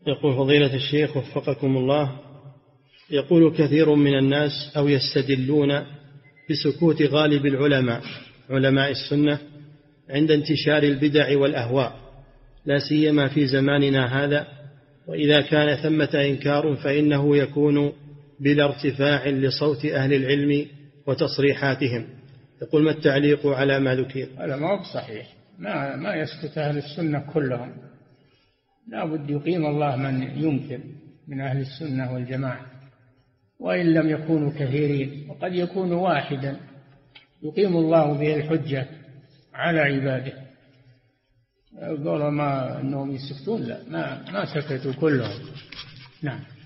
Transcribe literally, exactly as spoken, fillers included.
يقول فضيلة الشيخ وفقكم الله، يقول كثير من الناس أو يستدلون بسكوت غالب العلماء علماء السنة عند انتشار البدع والأهواء، لا سيما في زماننا هذا، وإذا كان ثمة إنكار فإنه يكون بلا ارتفاع لصوت أهل العلم وتصريحاتهم. يقول ما التعليق على ما ذكر؟ هذا ما هو صحيح، ما, ما يسكت أهل السنة كلهم، لا بد يقيم الله من ينكر من أهل السنة والجماعة، وإن لم يكونوا كثيرين، وقد يكون واحدا يقيم الله به الحجة على عباده. قولوا ما أنهم يسكتون، لا، ما, ما سكتوا كلهم. نعم.